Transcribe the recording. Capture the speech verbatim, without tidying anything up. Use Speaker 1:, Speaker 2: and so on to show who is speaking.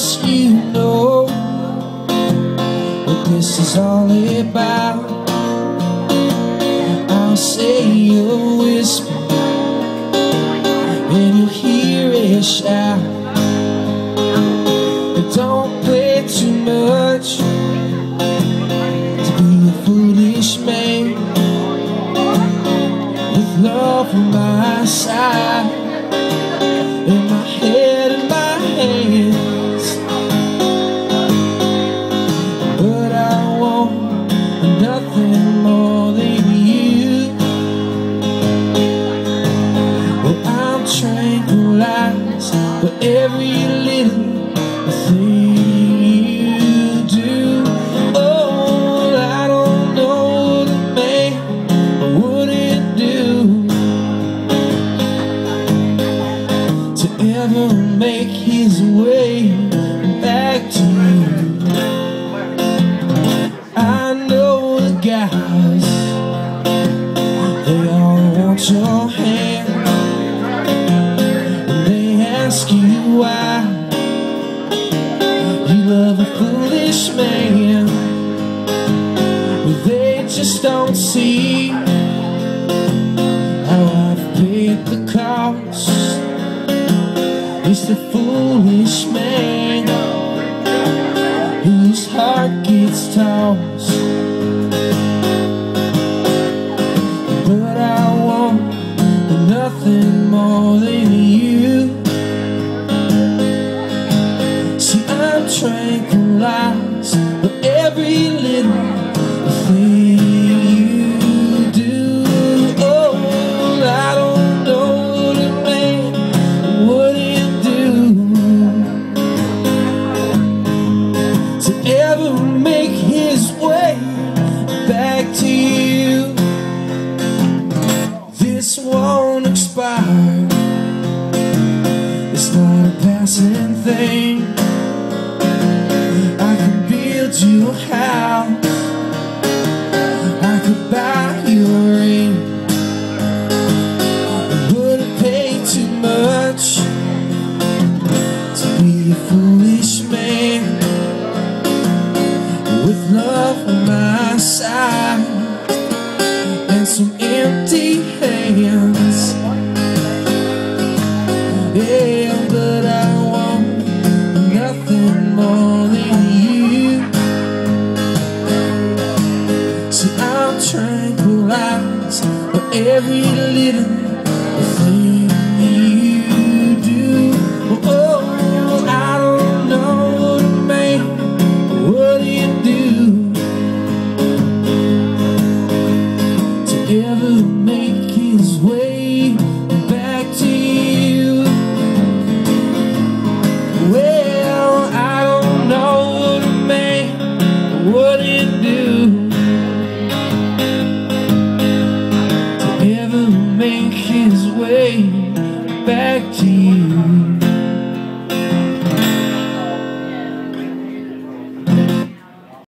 Speaker 1: guess you know what this is all about. I'll say a whisper and you'll hear it shout. But don't play too much to be a foolish man. With love on my side and my head in my hands, but I want nothing more than you. Well, I'm tranquilized by every little thing you do. Oh, I don't know what a man wouldn't do to ever make his way back to you. I know the guys, they all want your hand, and they ask you why you love a foolish man. But they just don't see how I've paid the cost. It's the foolish man whose heart gets tossed. But I want nothing more than you. See, I'm tranquilized by every little thing you do. Oh, I don't know what a man wouldn't do to ever make his way back to you. This won't expire, it's not a passing thing. I could build you a house, I could buy you a ring. It wouldn't pay too much to be a foolish man. With love on my side and some empty hands, yeah, but I want nothing more than you. See, I'm tranquilized by every little thing you do. Oh, I don't know what a man wouldn't do to ever make his way